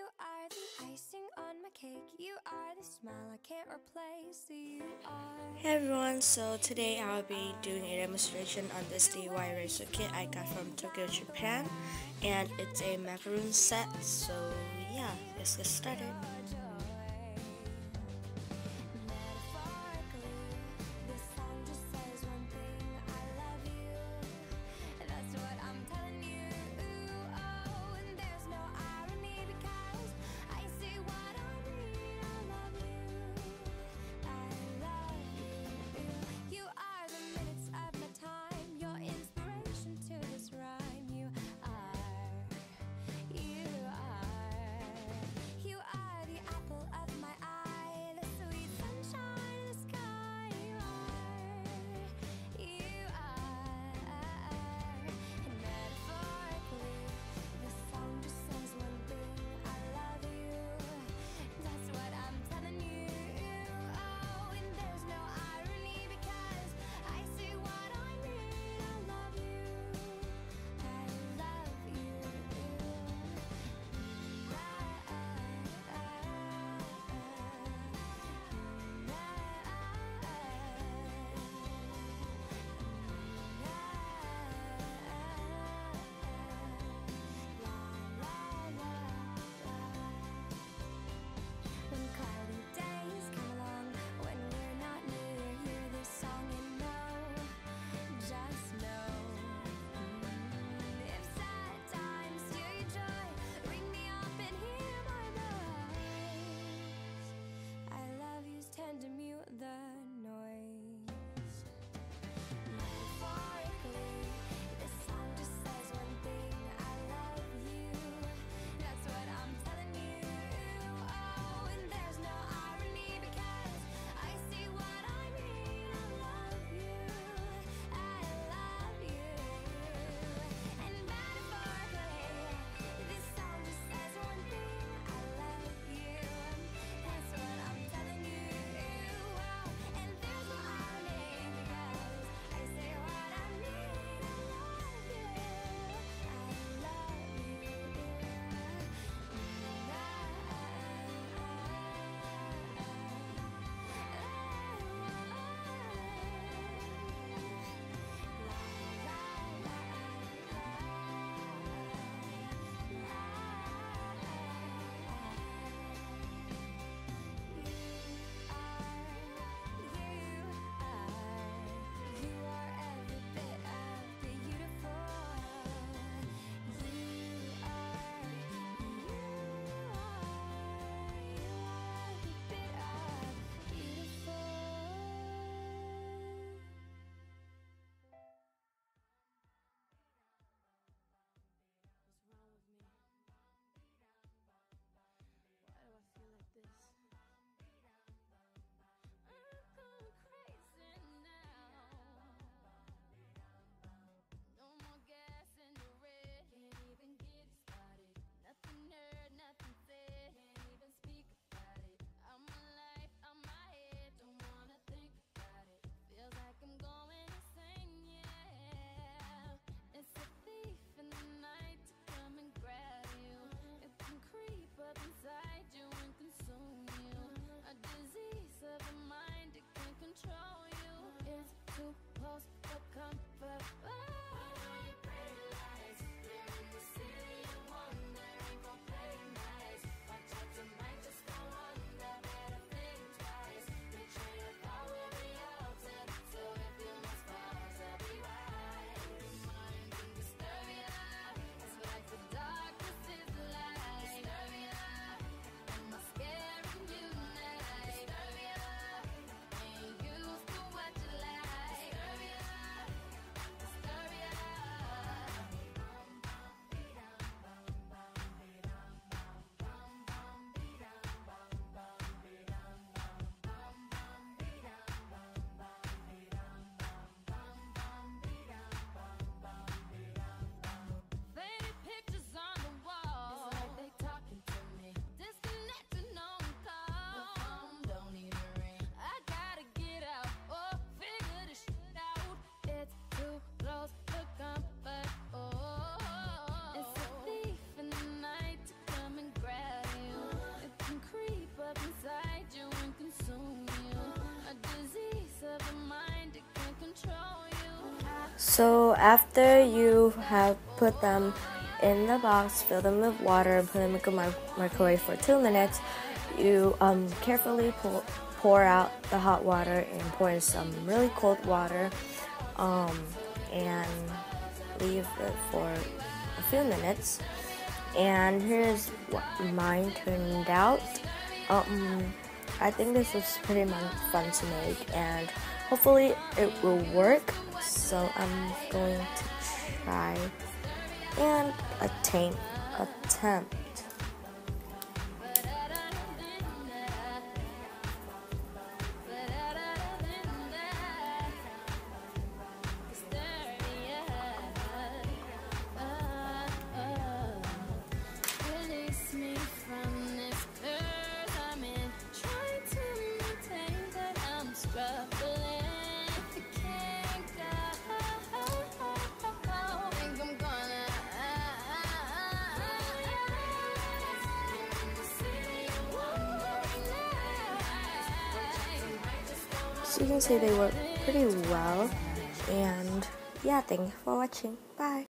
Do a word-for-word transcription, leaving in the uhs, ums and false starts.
You are the icing on my cake. You are the smile I can't replace. You are. Hey everyone, so today I'll be doing a demonstration on this D I Y eraser kit I got from Tokyo, Japan, and it's a macaroon set, so yeah, let's get started. To mute the noise. Metaphorically, this song just says one thing: I love you. That's what I'm telling you. Oh, and there's no irony because I see what I mean. I love you. I love you. And metaphorically, this song just says one thing: I love you. That's what I'm telling you. Start up inside you and consume you. A disease of the mind, it can control you. So after you have put them in the box, fill them with water, put them in the mi- microwave for two minutes, you um, carefully pour, pour out the hot water and pour in some really cold water um, and leave it for a few minutes. And here's what mine turned out. Um, I think this was pretty fun to make, and hopefully it will work. So I'm going to try and attempt attempt. Release me from this curse I'm in. Trying to maintain, but I'm struggling. Can't go. Think I'm gonna. So you can see they work pretty well. And yeah, thank you for watching. Bye.